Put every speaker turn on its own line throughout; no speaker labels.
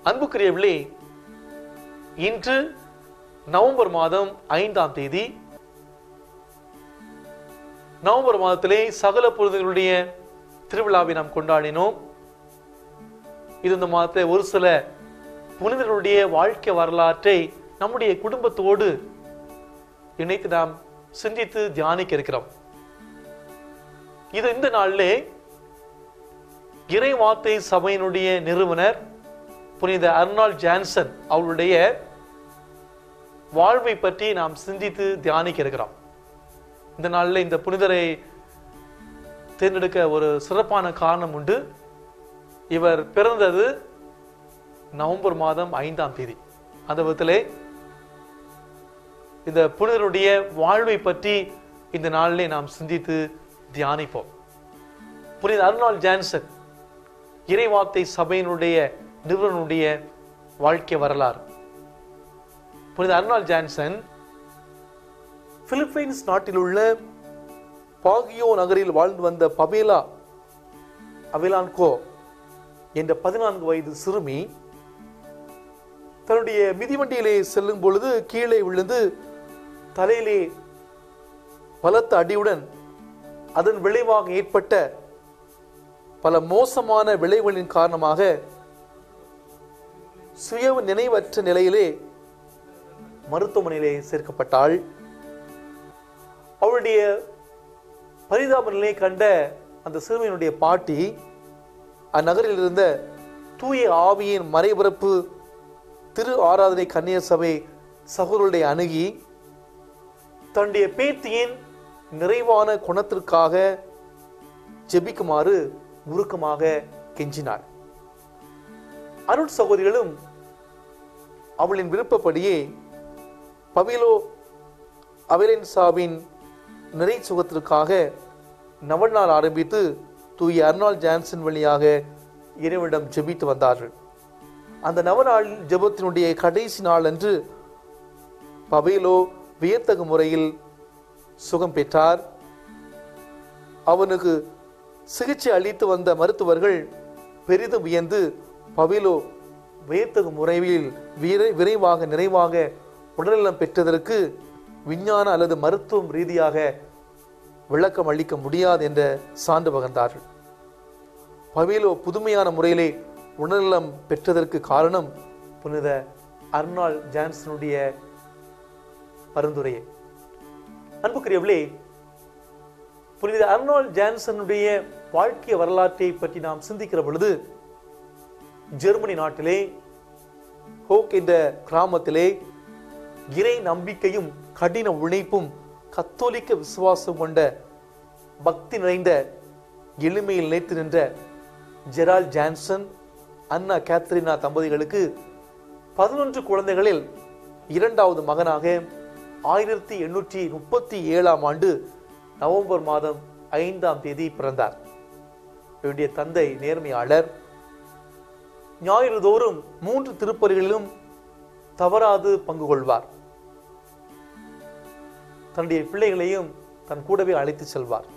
அன்புக்குரியவர்களே, இன்று நவம்பர் மாதம் 5ஆம் தேதி. நவம்பர் மாதத்திலே சகல புனிதர்களுடைய திருவிழாவை நாம் கொண்டாடினோம். இது இந்த மாதத்தில் ஒரு சில புனிதர்களுடைய வாழ்க்கை வரலாற்றை நம்முடைய குடும்பத்தோடு இணைத்து நாம் சிந்தித்து தியானிக்க இருக்கிறோம். இது இந்த நாளிலே இறைவார்த்தை சபையினுடைய நிறுவனர் புனித அர்னால்ட் ஜான்சன் அவருடைய வாழ்வை பற்றி நாம் சிந்தித்து தியானிக்க இருக்கிறோம். இந்த நாளில் இந்த புனிதரை தேர்ந்தெடுக்க ஒரு சிறப்பான காரணம் உண்டு. இவர் பிறந்தது நவம்பர் மாதம் 5ஆம் தேதி. அந்த விதத்திலே இந்த புனிதருடைய வாழ்வை பற்றி இந்த நாளிலே நாம் சிந்தித்து தியானிப்போம். புனித அர்னால்ட் ஜான்சன் இறைவார்த்தை சபையினுடைய நிறுவனுடைய வாழ்க்கை வரலாறு. புனித அர்னால்ட் ஜான்சன் பிலிப்பைன்ஸ் நாட்டில் உள்ள பாகியோ நகரில் வாழ்ந்து வந்த பபேலா அவிலான்கோ என்ற 14 வயது சிறுமி தன்னுடைய மிதிவண்டியிலே செல்லும் பொழுது கீழே விழுந்து தலையிலே பலத்த அடியுடன் அதன் விளைவாக ஏற்பட்ட பல மோசமான விளைவுகளின் காரணமாக சுய நினைவற்ற நிலையிலே மருத்துவமனையிலே சேர்க்கப்பட்டாள். அவளுடைய பரிதாப நிலையை கண்ட அந்த சிறுமியினுடைய பாட்டி அந்நகரில் இருந்த தூய ஆவியின் மறைபரப்பு திரு ஆராதனை கன்னியர் சபை சகோதரர்களை அணுகி தன்னுடைய பேத்தியின் நிறைவான குணத்திற்காக ஜெபிக்குமாறு உருக்கமாக கெஞ்சினார். அருட் சகோதரிகளும் அவளின் விருப்பப்படியே பவிலோ அவிலென்சாவின் நிறை சுகத்திற்காக நவநாள் ஆரம்பித்து தூய அர்னால்ட் ஜான்சன் வழியாக இறைவனிடம் ஜெபித்து வந்தார்கள். அந்த நவநாள் ஜெபத்தினுடைய கடைசி நாள் அன்று பவேலோ வியத்தகு முறையில் சுகம் பெற்றார். அவனுக்கு சிகிச்சை அளித்து வந்த மருத்துவர்கள் பெரிதும் வியந்து பவேலோ வியத்தகு முறையில் விரைவாக நிறைவாக உடல்நலம் பெற்றதற்கு விஞ்ஞான அல்லது மருத்துவம் ரீதியாக விளக்கம் அளிக்க முடியாது என்ற சான்று பகர்ந்தார்கள். பவேலோ புதுமையான முறையிலே உடல்நலம் பெற்றதற்கு காரணம் புனித அர்னால்ட் ஜான்சனுடைய பரிந்துரையே. அன்புக்குரியவர்களே, புனித அர்னால்ட் ஜான்சனுடைய வாழ்க்கை வரலாற்றை பற்றி நாம் சிந்திக்கிற பொழுது ஜெர்மனி நாட்டிலே ஹோக் என்ற கிராமத்திலே இறை நம்பிக்கையும் கடின உழைப்பும் கத்தோலிக்க விசுவாசம் கொண்ட பக்தி நிறைந்த எளிமையில் நிலைத்து நின்ற ஜெரால்ட் ஜான்சன் அன்னா கேத்ரினா தம்பதிகளுக்கு 11 குழந்தைகளில் 2வது மகனாக 1837ஆம் ஆண்டு நவம்பர் மாதம் 5ஆம் தேதி பிறந்தார். இவருடைய தந்தை நேர்மையாளர். ஞாயிறு தோறும் 3 திருப்பலிகளிலும் தவறாது பங்கு கொள்வார். தன்னுடைய பிள்ளைகளையும் தன் கூடவே அழைத்து செல்வார்.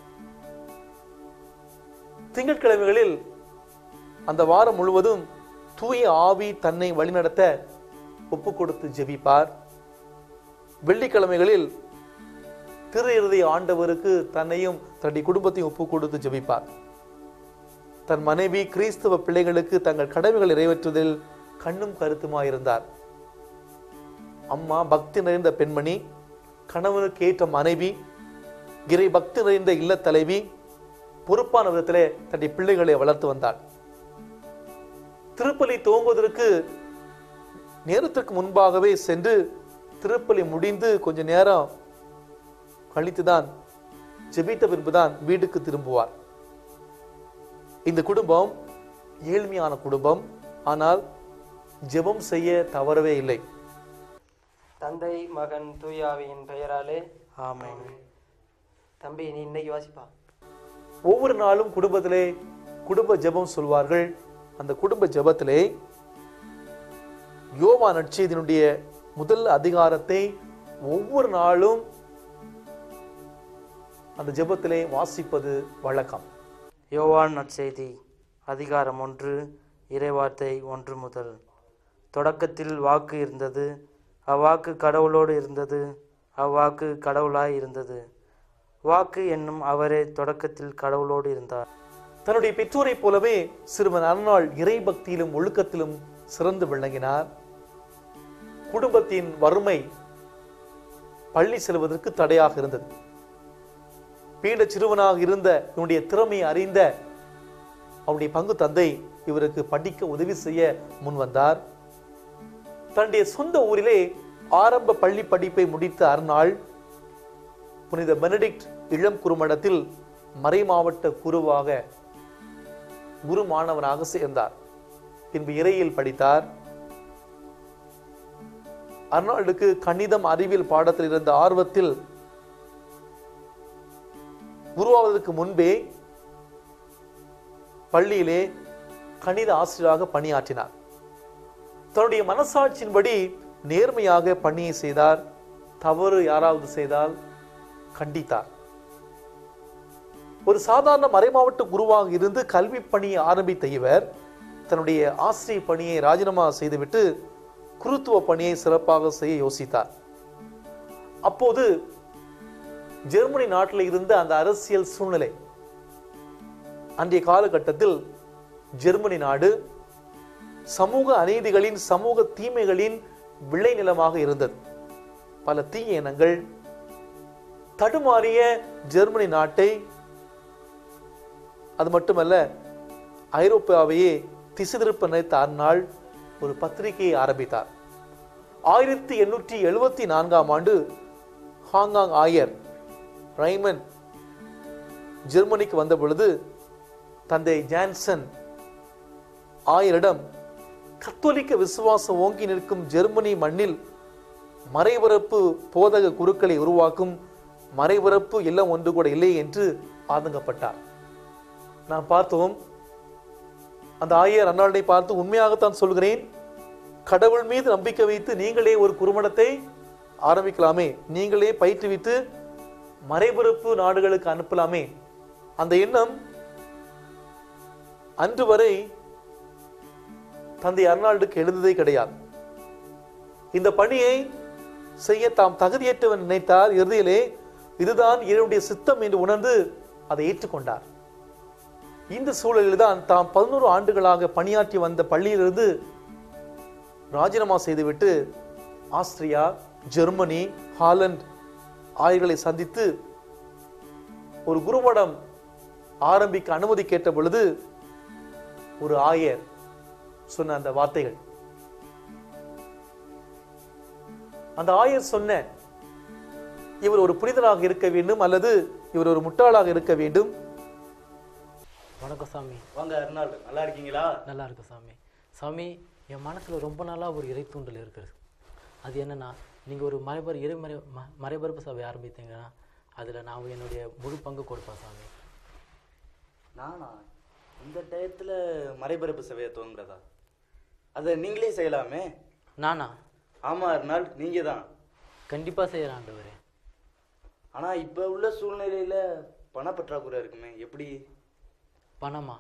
திங்கட்கிழமைகளில் அந்த வாரம் முழுவதும் தூய ஆவி தன்னை வழிநடத்த ஒப்பு கொடுத்து ஜெபிப்பார். வெள்ளிக்கிழமைகளில் திரு இருதய ஆண்டவருக்கு தன்னையும் தன்னுடைய குடும்பத்தையும் ஒப்பு கொடுத்து ஜெபிப்பார். தன் மனைவி கிறிஸ்தவ பிள்ளைகளுக்கு தங்கள் கடமைகள் நிறைவேற்றுவதில் கண்ணும் கருத்துமாயிருந்தார். அம்மா பக்தி நிறைந்த பெண்மணி, கணவனுக்கு ஏற்ற மனைவி, இறை பக்தி நிறைந்த இல்ல தலைவி, பொறுப்பான விதத்திலே தன்னுடைய பிள்ளைகளை வளர்த்து வந்தார். திருப்பலி துவங்குவதற்கு நேரத்திற்கு முன்பாகவே சென்று திருப்பலி முடிந்து கொஞ்ச நேரம் கழித்துதான் ஜெபித்த பின்புதான் வீட்டுக்கு திரும்புவார். இந்த குடும்பம் ஏழ்மையான குடும்பம், ஆனால் ஜெபம் செய்ய தவறவே இல்லை.
தந்தை மகன் தூயாவியின் பெயராலே
ஆமென்.
தம்பி, நீ இன்னைக்கு வாசிப்பா.
ஒவ்வொரு நாளும் குடும்பத்திலே குடும்ப ஜெபம் சொல்வார்கள். அந்த குடும்ப ஜெபத்திலே யோவான் நற்செய்தியினுடைய முதல் அதிகாரத்தை ஒவ்வொரு நாளும் அந்த ஜெபத்திலே வாசிப்பது வழக்கம்.
யோவான் நற்செய்தி அதிகாரம் 1 இறைவார்த்தை 1 முதல். தொடக்கத்தில் வாக்கு இருந்தது, அவ்வாக்கு கடவுளோடு இருந்தது, அவ்வாக்கு கடவுளாய் இருந்தது. வாக்கு என்னும் அவரே தொடக்கத்தில் கடவுளோடு இருந்தார்.
தன்னுடைய பெற்றோரைப் போலவே சிறுவன் அர்னால்ட் இறை பக்தியிலும் ஒழுக்கத்திலும் சிறந்து விளங்கினார். குடும்பத்தின் வறுமை பள்ளி செல்வதற்கு தடையாக இருந்தது. பீட சிறுவனாக இருந்த இவனுடைய திறமையை அறிந்த அவருடைய பங்கு தந்தை இவருக்கு படிக்க உதவி செய்ய முன் வந்தார். தன்னுடைய சொந்த ஊரிலே ஆரம்ப பள்ளி படிப்பை முடித்த அர்னால்ட் புனித பெனடிக்ட் இளம் குறுமடத்தில் மறைமாவட்ட குருவாக குரு மாணவனாக சேர்ந்தார். பின்பு இறையில் படித்தார். அர்னால்டுக்கு கணிதம் அறிவியல் பாடத்தில் இருந்த ஆர்வத்தில் குருவாவதற்கு முன்பே பள்ளியிலே கணித ஆசிரியராக பணியாற்றினார். தன்னுடைய மனசாட்சியின்படி நேர்மையாக பணியை செய்தார். தவறு யாராவது செய்தால் கண்டித்தார். ஒரு சாதாரண மறைமாவட்ட குருவாக இருந்து கல்வி பணியை ஆரம்பித்த இவர் தன்னுடைய ஆசிரிய பணியை ராஜினாமா செய்துவிட்டு குருத்துவ பணியை சிறப்பாக செய்ய யோசித்தார். அப்போது ஜெர்மனி நாட்டில் இருந்த அந்த அரசியல் சூழ்நிலை, அன்றைய காலகட்டத்தில் ஜெர்மனி நாடு சமூக அநீதிகளின் சமூக தீமைகளின் விளைநிலமாக இருந்தது. பல தீய எண்ணங்கள் தடுமாறிய ஜெர்மனி நாட்டை, அது மட்டுமல்ல ஐரோப்பாவையே திசை திருப்ப நினைத்த அர்னால்ட் ஒரு பத்திரிகையை ஆரம்பித்தார். 1874 ஆண்டு ஹாங்காங் ஆயர் ரைமன் ஜெர்மனிக்கு வந்த பொழுது தந்தை ஜான்சன் ஆயரிடம் கத்தோலிக்க விசுவாசம் ஓங்கி நிற்கும் ஜெர்மனி மண்ணில் மறைபரப்பு போதக குருக்களை உருவாக்கும் மறைபரப்பு இல்லம் ஒன்று கூட இல்லை என்று ஆதங்கப்பட்டார். நாம் பார்த்தோம், அந்த ஆயர் அர்னால்டை பார்த்து, உண்மையாகத்தான் சொல்கிறேன், கடவுள் மீது நம்பிக்கை வைத்து நீங்களே ஒரு குறுமடத்தை ஆரம்பிக்கலாமே, நீங்களே பயிற்றுவித்து மறைபரப்பு நாடுகளுக்கு அனுப்பலாமே. அந்த எண்ணம் அன்று வரை தந்தை அர்னால்டுக்கு எழுந்ததே கிடையாது. இந்த பணியை செய்ய தாம் தகுதியற்றவன் நினைத்தார். இறுதியிலே இதுதான் இறைவனுடைய சித்தம் என்று உணர்ந்து அதை ஏற்றுக்கொண்டார். இந்த சூழலில் தான் தாம் 11 ஆண்டுகளாக பணியாற்றி வந்த பள்ளியிலிருந்து ராஜினாமா செய்துவிட்டு ஆஸ்திரியா, ஜெர்மனி, ஹாலந்து ஆயர்களை சந்தித்து ஒரு குருமடம் ஆரம்பிக்க அனுமதி கேட்ட பொழுது ஒரு ஆயர் சொன்ன அந்த வார்த்தைகள், அந்த ஆயர் சொன்ன, இவர் ஒரு புனிதராக இருக்க வேண்டும் அல்லது இவர் ஒரு முட்டாளாக இருக்க வேண்டும்.
வணக்கம் சாமி.
வாங்க அர்னால்டு, நல்லா இருக்கீங்களா?
நல்லா இருக்கு சாமி. சாமி, என் மனசில் ரொம்ப நாளாக ஒரு இறை தூண்டல் இருக்குது. அது என்னென்னா, நீங்கள் ஒரு மறைபரப்பு சபை ஆரம்பித்தீங்கன்னா அதில் நான் என்னுடைய முழு பங்கு கொடுப்பேன் சாமி.
நானா இந்த டயத்தில் மறைபரப்பு சபையை துவங்குறதா? அதை நீங்களே செய்யலாமே.
நானா?
ஆமாம் அர்னால்டு, நீங்கள் தான்.
கண்டிப்பாக செய்கிறேன் ஆண்டவரே.
ஆனால் இப்போ உள்ள சூழ்நிலையில் பணப்பற்றாக்குறை இருக்குமே, எப்படி?
பணமா?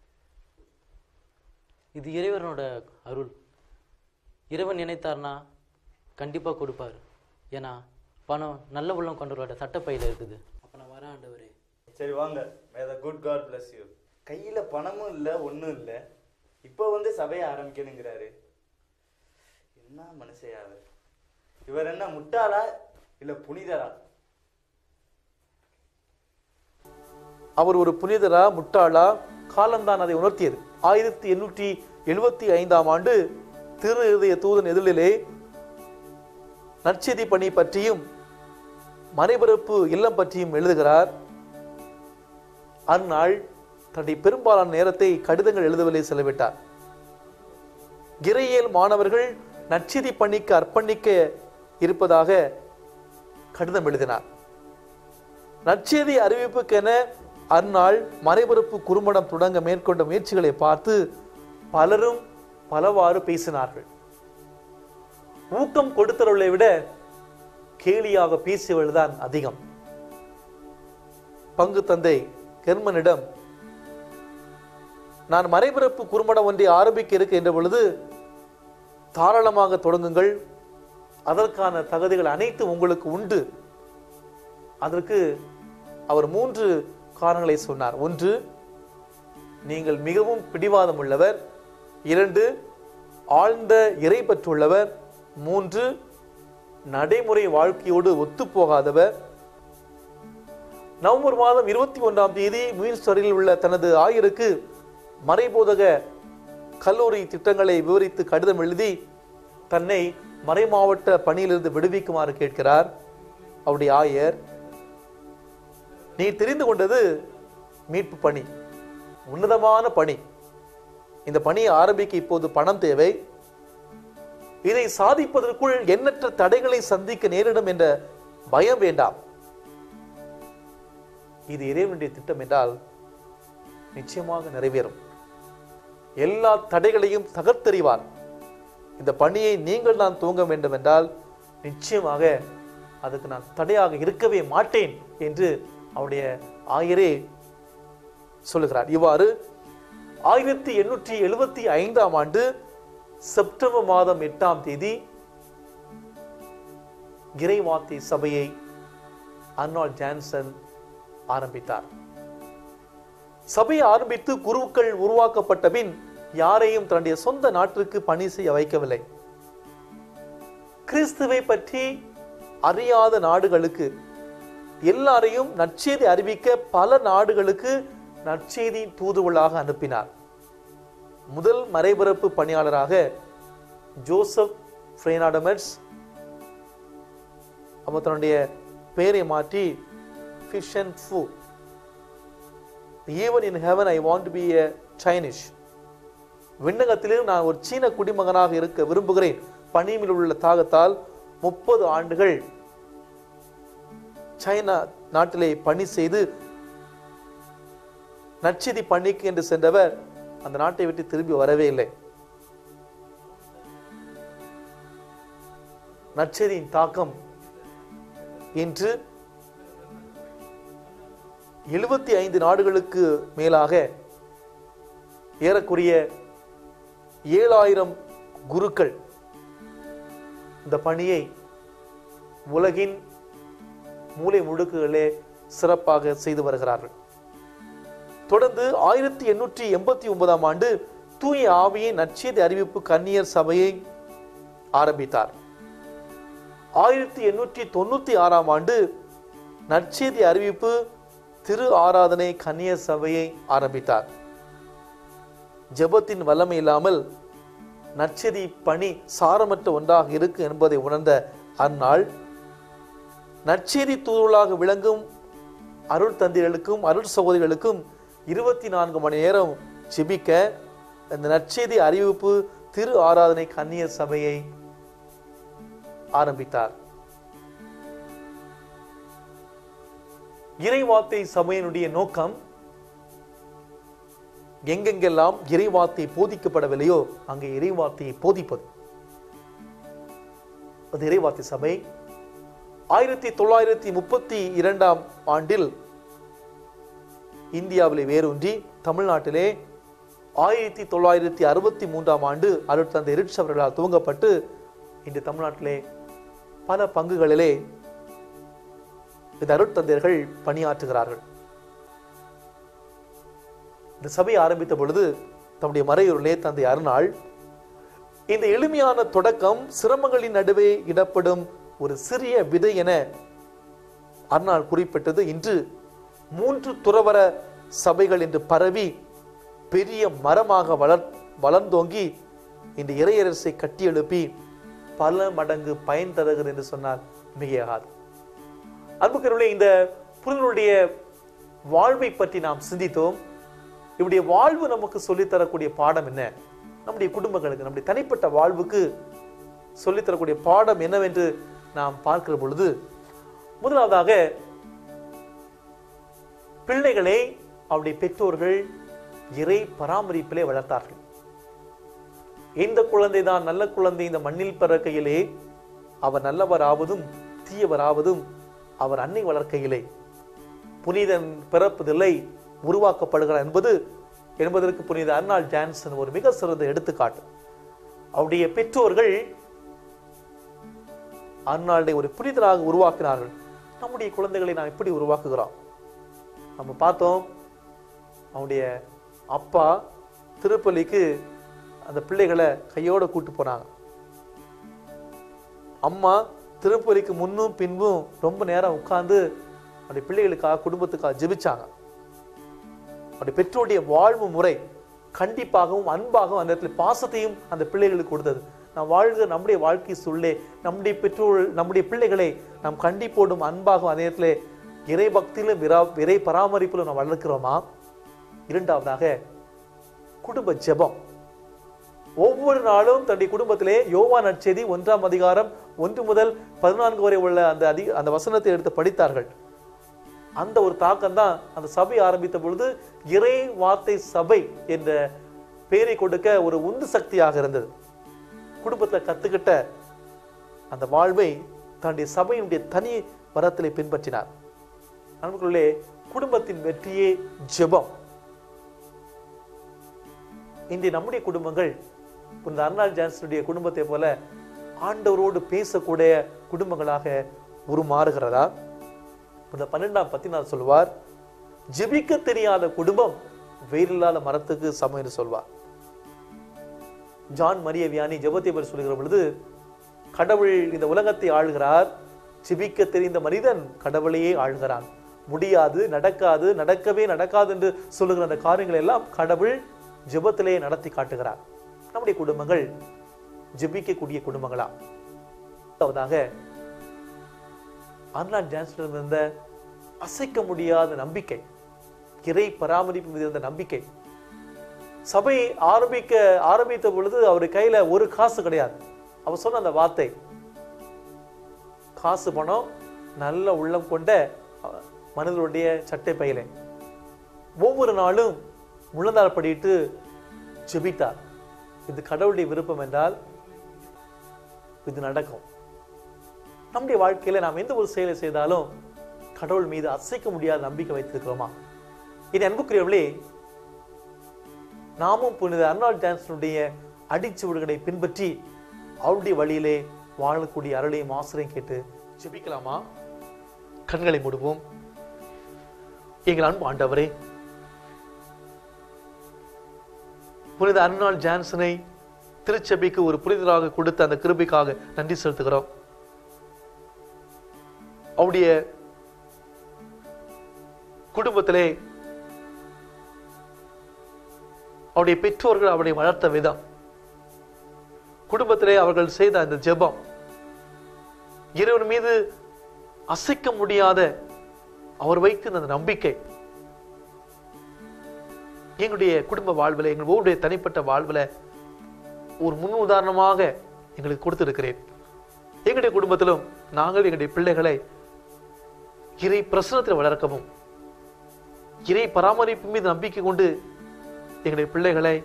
இது இறைவனோட அருள். இறைவன் நினைத்தார்னா கண்டிப்பாக கொடுப்பார். ஏன்னா பணம் நல்ல உள்ளம் கொண்டவரோட சட்டப்பையில் இருக்குது. அப்போ நான் வரேன் ஆண்டவரே.
சரி வாங்க. May the good God bless you. கையில் பணமும் இல்லை, ஒன்றும் இல்லை, இப்போ வந்து சபையை ஆரம்பிக்கணுங்கிறாரு. என்ன மனுஷையா அவர்? இவர் என்ன முட்டாளா இல்லை புனிதரா?
அவர் ஒரு புனிதரா முட்டாளா? காலம்தான் அதை உணர்த்தியது. 1875 ஆண்டு திரு இதய தூதன் எதிரிலே நற்செய்தி பணி பற்றியும் மறைபரப்பு இல்லம் பற்றியும் எழுதுகிறார். அந்நாள் தன்னுடைய பெரும்பாலான நேரத்தை கடிதங்கள் எழுதுவதிலே செலவிட்டார். இறையியல் மாணவர்கள் நற்செய்தி பணிக்கு அர்ப்பணிக்க இருப்பதாக கடிதம் எழுதினார். நற்செய்தி அறிவிப்புக்கென அந்நாள் மறைபரப்பு குறுமடம் தொடங்க மேற்கொண்ட முயற்சிகளை பார்த்து பலரும் பலவாறு பேசினார்கள். ஊக்கம் கொடுத்தவர்களை விட கேலியாக பேசியவர்கள்தான் அதிகம். பங்கு தந்தை கெர்மனிடம் நான் மறைபரப்பு குறுமடம் ஒன்றை ஆரம்பிக்க இருக்க என்ற பொழுது தாராளமாக தொடங்குங்கள், அதற்கான தகுதிகள் அனைத்தும் உங்களுக்கு உண்டு. அதற்கு அவர் 3 காரணங்களை சொன்னார். 1, நீங்கள் மிகவும் பிடிவாதம் உள்ளவர். 2, ஆழ்ந்த இறை பற்றுள்ளவர். 3, நடைமுறை வாழ்க்கையோடு ஒத்துப்போகாதவர். நவம்பர் மாதம் 21ஆம் தேதி மீன்ஸ்டரில் உள்ள தனது ஆயருக்கு மறைபோதக கல்லூரி திட்டங்களை விவரித்து கடிதம் எழுதி தன்னை மறைமாவட்ட பணியிலிருந்து விடுவிக்குமாறு கேட்கிறார். அவருடைய ஆயர், நீ தெரிந்து கொண்டது மீட்பு பணி, உன்னதமான பணி. இந்த பணியை ஆரம்பிக்க இப்போது பணம் தேவை. இதை சாதிப்பதற்குள் எண்ணற்ற தடைகளை சந்திக்க நேரிடும் என்ற பயம் வேண்டாம். இது இறைவனுடைய திட்டம் என்றால் நிச்சயமாக நிறைவேறும். எல்லா தடைகளையும் தகர்த்தெறிவார். இந்த பணியை நீங்கள் நான் துவங்க வேண்டும் என்றால் நிச்சயமாக அதுக்கு நான் தடையாக இருக்கவே மாட்டேன் என்று அவருடைய ஆயரே சொல்லுகிறார். இவ்வாறு 1875ஆம் ஆண்டு செப்டம்பர் மாதம் 8ஆம் தேதி இறைவார்த்தை சபையை அர்னால்ட் ஜான்சன் ஆரம்பித்தார். சபையை ஆரம்பித்து குருக்கள் உருவாக்கப்பட்ட பின் யாரையும் தன்னுடைய சொந்த நாட்டிற்கு பணி செய்ய வைக்கவில்லை. கிறிஸ்துவை பற்றி அறியாத நாடுகளுக்கு எல்லாரையும் நற்செய்தி அறிவிக்க பல நாடுகளுக்கு நற்செய்தி தூதுவளாக அனுப்பினார். முதல் மறைபரப்பு பணியாளராக ஜோசப் ஃப்ரேனாடமெட்ஸ், அவர் தன்னுடைய பெயரை மாற்றி fish and foo, even in heaven I want to be a Chinese, விண்ணகத்திலும் நான் ஒரு சீன குடிமகனாக இருக்க விரும்புகிறேன் பணியில் உள்ள தாகத்தால் 30 ஆண்டுகள் சைனா நாட்டிலே பணி செய்து நற்செய்தி பணிக்கு என்று சென்றவர் அந்த நாட்டை விட்டு திரும்பி வரவே இல்லை. நற்செய்தியின் தாக்கம் இன்று 75 நாடுகளுக்கு மேலாக ஏறக்குறைய 7000 குருக்கள் இந்த பணியை உலகின் மூலை முடுக்குகளே சிறப்பாக செய்து வருகிறார்கள். தொடர்ந்து 1889ஆம் ஆண்டு தூய ஆவியின் நற்செய்தி அறிவிப்பு கன்னியர் சபையை ஆரம்பித்தார். 1896ஆம் ஆண்டு நற்செய்தி அறிவிப்பு திரு ஆராதனை கன்னியர் சபையை ஆரம்பித்தார். ஜெபத்தின் வல்லமை இல்லாமல் நற்செய்தி பணி சாரமற்ற ஒன்றாக இருக்கு என்பதை உணர்ந்த அந்நாள் நற்செய்தி தூதுவளாக விளங்கும் அருள் தந்தைகளுக்கும் அருள் சகோதரிகளுக்கும் 24 மணி நேரம் ஜெபிக்க இந்த நற்செய்தி அறிவிப்பு திரு ஆராதனை கன்னியர் சபையை ஆரம்பித்தார். இறைவார்த்தை சபையினுடைய நோக்கம் எங்கெங்கெல்லாம் இறைவார்த்தை போதிக்கப்படவில்லையோ அங்கே இறைவார்த்தையை போதிப்பது. அது இறைவார்த்தை சபை 1932ஆம் ஆண்டில் இந்தியாவிலே வேரூன்றி தமிழ்நாட்டிலே 1963ஆம் ஆண்டு அருட்தந்தை ரிட்ஸ் அவர்களால் துவங்கப்பட்டு இன்று தமிழ்நாட்டிலே பல பங்குகளிலே இந்த அருட்தந்தையர்கள் பணியாற்றுகிறார்கள். இந்த சபை ஆரம்பித்த பொழுது தம்முடைய மறையூரிலே தந்தை அருணாள் இந்த எளிமையான தொடக்கம் சிரமங்களின் நடுவே இடப்படும் ஒரு சிறிய விதை என அருணாள் குறிப்பிட்டது. இன்று 3 துறவர சபைகள் என்று பரவி பெரிய மரமாக வளர்ந்தோங்கி இந்த இறையரசை கட்டியெழுப்பி பல மடங்கு பயன் தருகிறது என்று சொன்னால் மிகையாகாது. அன்புக்குரியவர்களே, இந்த புனிதனுடைய வாழ்வை பற்றி நாம் சிந்தித்தோம். இவருடைய வாழ்வு நமக்கு சொல்லித்தரக்கூடிய பாடம் என்ன? நம்முடைய குடும்பங்களுக்கு, நம்முடைய தனிப்பட்ட வாழ்வுக்கு சொல்லித்தரக்கூடிய பாடம் என்னவென்று நாம் பார்க்கிற பொழுது, முதலாவதாக பிள்ளைகளை அவருடைய பெற்றோர்கள் இறை பராமரிப்பிலே வளர்த்தார்கள். எந்த குழந்தைதான் நல்ல குழந்தை இந்த மண்ணில் பிறக்கையிலே அவர் நல்லவராவதும் தீயவராவதும் அவர் அன்னை வளர்க்கையிலே. புனிதன் பிறப்பதில்லை, உருவாக்கப்படுகிறார் என்பதற்கு புனித அர்னால்ட் ஜான்சன் ஒரு மிக சிறந்த எடுத்துக்காட்டு. அவருடைய பெற்றோர்கள் அர்னால்டை ஒரு புனிதராக உருவாக்கினார்கள். நம்முடைய குழந்தைகளை நாம் எப்படி உருவாக்குகிறோம்? நம்ம பார்த்தோம், அவனுடைய அப்பா திருப்பலிக்கு அந்த பிள்ளைகளை கையோட கூட்டு போனாங்க. அம்மா திருப்பலிக்கு முன்னும் பின்பும் ரொம்ப நேரம் உட்கார்ந்து அவருடைய பிள்ளைகளுக்காக குடும்பத்துக்காக ஜெபிச்சாங்க. அவருடைய பெற்றோருடைய வாழ்வு முறை கண்டிப்பாகவும் அன்பாகவும் அந்த இடத்துல பாசத்தையும் அந்த பிள்ளைகளுக்கு கொடுத்தது. நாம் வாழ்கிற நம்முடைய வாழ்க்கை சூழலே நம்முடைய பெற்றோர் நம்முடைய பிள்ளைகளை நாம் கண்டிப்போடும் அன்பாகவும் அதே நேரத்தில் இறை பக்தியிலும் இறை பராமரிப்பிலும் நாம் வளர்க்கிறோமா? இரண்டாவதாக குடும்ப ஜெபம். ஒவ்வொரு நாளும் தன்னுடைய குடும்பத்திலே யோவான் நற்செய்தி 1ஆம் அதிகாரம் 1 முதல் 14 வரை உள்ள அந்த வசனத்தை எடுத்து படித்தார்கள். அந்த ஒரு தாக்கம் தான் அந்த சபை ஆரம்பித்த பொழுது இறை வார்த்தை சபை என்ற பெயரை கொடுக்க ஒரு உந்து சக்தியாக இருந்தது. குடும்பத்துல கத்துக்கிட்ட அந்த வாழ்வை தன்னுடைய சபையினுடைய தனி வரத்திலே பின்பற்றினார். நண்பர்களே, குடும்பத்தின் வெற்றியே ஜெபம். இன்றைய நம்முடைய குடும்பங்கள் இந்த அர்னால்ட் ஜான்சனுடைய குடும்பத்தை போல ஆண்டவரோடு பேசக்கூடிய குடும்பங்களாக உருமாறுகிறதா? இந்த 12ஆம் பத்தினார் சொல்வார், ஜெபிக்க தெரியாத குடும்பம் வேரில்லாத மரத்துக்கு சமம் என்று சொல்வார். ஜான் மரிய வியானி ஜெபத்தை பற்றி சொல்லுகிற பொழுது, கடவுள் இந்த உலகத்தை ஆளுகிறார், ஜெபிக்க தெரிந்த மனிதன் கடவுளையே ஆளுகிறான். முடியாது, நடக்காது, நடக்காது என்று சொல்லுகிற அந்த காரியங்கள் எல்லாம் கடவுள் ஜெபத்திலே நடத்தி காட்டுகிறார். நம்முடைய குடும்பங்கள் ஜெபிக்கக்கூடிய குடும்பங்களா? அதாவது அர்னால்ட் ஜான்சனிடம் இருந்த அசைக்க முடியாத நம்பிக்கை, இறை பராமரிப்பு மீது இருந்த நம்பிக்கை. சபை ஆரம்பித்த பொழுது அவர் கையில ஒரு காசு கிடையாது. அவர் சொன்ன அந்த வார்த்தை, காசு பணம் நல்ல உள்ளம் கொண்ட மனிதனுடைய சட்டை பையில ஒவ்வொரு நாளும் முழந்தாள் படிட்டு ஜெபித்தார். இது கடவுளுடைய விருப்பம் என்றால் இது நடக்கும். நம்முடைய வாழ்க்கையில நாம் எந்த ஒரு செயலை செய்தாலும் கடவுள் மீது அசைக்க முடியாத நம்பிக்கை வைத்திருக்கிறோமா? இது அன்புக்குரியவர்களே, நாமும் புனித அர்னால்ட் ஜான்சனுடைய அடிச்சுவடுகளை பின்பற்றி அவருடைய வழியிலே வாழக்கூடிய அருளையும் ஆசிரியம் கேட்டு ஜெபிக்கலாமா? கண்களை மூடுவோம். எங்கள் அன்பு ஆண்டவரே, புனித அர்னால்ட் ஜான்சனை திருச்சபைக்கு ஒரு புனிதராக கொடுத்த அந்த கிருபைக்காக நன்றி செலுத்துகிறோம். அவருடைய குடும்பத்திலே அவருடைய பெற்றோர்கள் அவரை வளர்த்த விதம், குடும்பத்திலே அவர்கள் செய்த அந்த ஜெபம், இறைவன் மீது அசைக்க முடியாத அவர் வைத்த அந்த நம்பிக்கை எங்களுடைய குடும்ப வாழ்வில், எங்கள் ஒவ்வொருடைய தனிப்பட்ட வாழ்வில் ஒரு முன் உதாரணமாக எங்களுக்கு கொடுத்திருக்கிறேன். எங்களுடைய குடும்பத்திலும் நாங்கள் எங்களுடைய பிள்ளைகளை இறை பிரசனத்தில் வளர்க்கவும், இறை பராமரிப்பு மீது நம்பிக்கை கொண்டு எங்களுடைய பிள்ளைகளை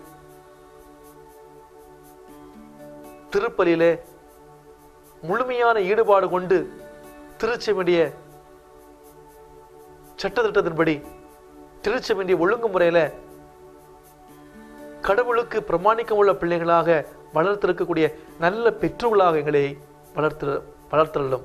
திருப்பலியிலே முழுமையான ஈடுபாடு கொண்டு திருச்சபையுடைய சட்டத்திட்டத்தின்படி திருச்சபையுடைய ஒழுங்குமுறையில கடவுளுக்கு பிரமாணிக்கம் உள்ள பிள்ளைகளாக வளர்த்திருக்கக்கூடிய நல்ல பெற்றோர்களாக எங்களை வளர்த்தலும்.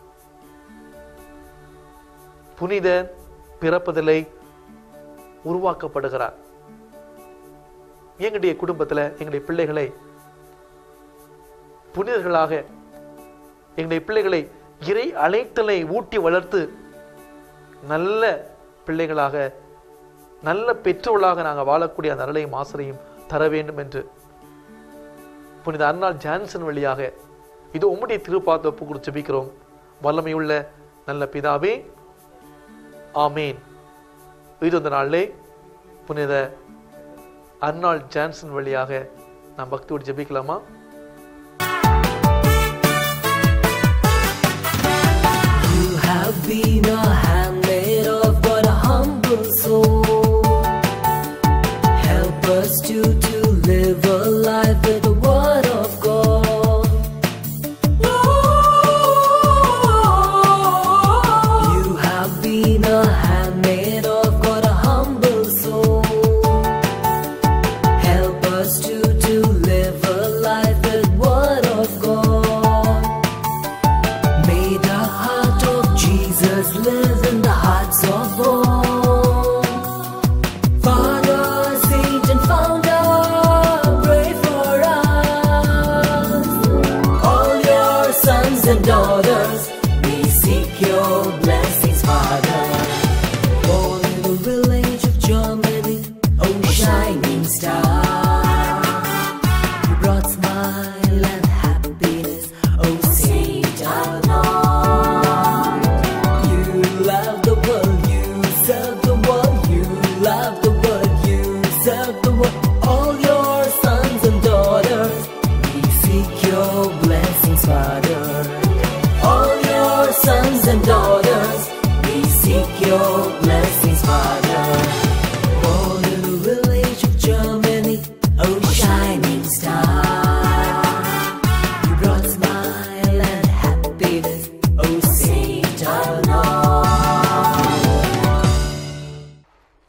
புனித பிறப்பதில்லை உருவாக்கப்படுகிறார். எங்களுடைய குடும்பத்தில் எங்களுடைய பிள்ளைகளை புனிதர்களாக, எங்களுடைய பிள்ளைகளை இறை அழைத்தலை ஊட்டி வளர்த்து நல்ல பிள்ளைகளாக, நல்ல பெற்றோர்களாக நாங்கள் வாழக்கூடிய அந்த அருளையும் ஆசிரியையும் தர வேண்டும் என்று புனித அர்னால்ட் ஜான்சன் வழியாக இதோ உம்முடைய திருப்பாதத்தை ஒப்பு கொடுத்து ஜெபிக்கிறோம். வல்லமையுள்ள நல்ல பிதாவே, ஆமேன். இது இந்த நாளிலே புனித அர்னால்ட் ஜான்சன் வழியாக நாம் பக்தியோடு ஜெபிக்கலாமா?
You have been a handmaid of God, a humble soul. Help us to live a life with the word of God. You have been a handmaid of God, a humble soul. Help us to live a life with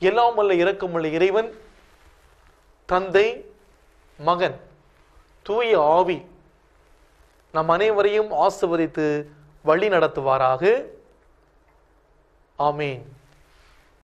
எல்லாம் வல்ல இரக்கமுள்ள இறைவன் தந்தை, மகன், தூய ஆவி நம் அனைவரையும் ஆசீர்வதித்து வழி நடத்துவாராக. ஆமேன்.